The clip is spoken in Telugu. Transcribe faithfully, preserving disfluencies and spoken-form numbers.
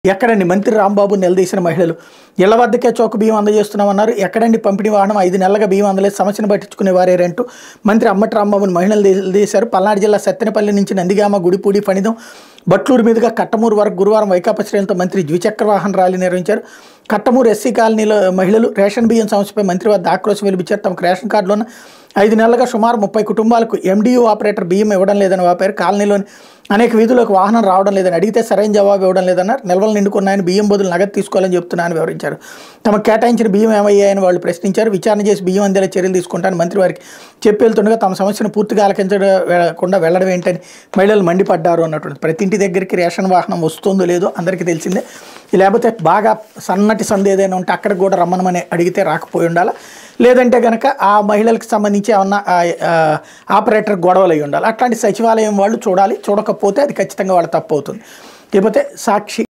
ఎక్కడండి మంత్రి రాంబాబు నిలదీసిన మహిళలు ఇళ్ల వద్దకే చౌక బియ్యం అందజేస్తున్నామన్నారు. ఎక్కడండి పంపిణీ వాహనం ఐదు నెలలుగా బియ్యం అందలేదు, సమస్యను పట్టించుకునే వారేరంటూ మంత్రి అమ్మటి రాంబాబుని మహిళలు నిలదీశారు. పల్నాడు జిల్లా సత్తెనపల్లి నుంచి నందిగామ, గుడిపూడి, ఫణిదం, బట్లూరు మీదుగా కట్టమూరు వరకు గురువారం వైకాపా శ్రేణులతో మంత్రి ద్విచక్ర వాహన ర్యాలీ నిర్వహించారు. కట్టమూరు ఎస్సీ కాలనీలో మహిళలు రేషన్ బియ్యం సమస్యపై మంత్రి వద్ద ఆక్రోశం వెలిపించారు. తమకు రేషన్ కార్డులో ఉన్న ఐదు నెలలుగా సుమారు ముప్పై కుటుంబాలకు ఎండియూ ఆపరేటర్ బియ్యం ఇవ్వడం లేదని వాపారు. కాలనీలోని అనేక వీధులకు వాహనం రావడం లేదని అడిగితే సరైన జవాబు ఇవ్వడం లేదన్నారు. నిల్వలు నిండుకున్నాయని, బియ్యం బదులు నగదు తీసుకోవాలని చెప్తున్నానని వివరించారు. తమకు కేటాయించిన బియ్యం ఏమయ్యాయని వాళ్ళు ప్రశ్నించారు. విచారణ చేసి బియ్యం అందేలా చర్యలు తీసుకుంటానని మంత్రి వారికి చెప్పి వెళ్తుండగా తమ సమస్యను పూర్తిగా ఆలకించకుండా వెళ్లడం ఏంటని మహిళలు మండిపడ్డారు అన్నటువంటి. ప్రతి ఇంటి దగ్గరికి రేషన్ వాహనం వస్తుందో లేదో అందరికీ తెలిసిందే. లేకపోతే బాగా సన్నటి సందు ఏదైనా ఉంటే అక్కడికి కూడా రమ్మనమని అడిగితే రాకపోయి ఉండాలి. లేదంటే కనుక ఆ మహిళలకు సంబంధించి ఏమన్నా ఆపరేటర్ గొడవలు అయి ఉండాలి. అట్లాంటి సచివాలయం వాళ్ళు చూడాలి. చూడకపోతే అది ఖచ్చితంగా వాళ్ళ తప్పు అవుతుంది. లేకపోతే సాక్షి